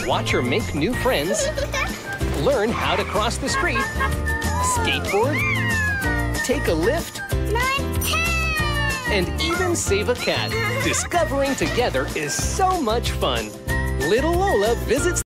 watch her make new friends, learn how to cross the street, skateboard, take a lift, and even save a cat. Discovering together is so much fun. Little Ola visits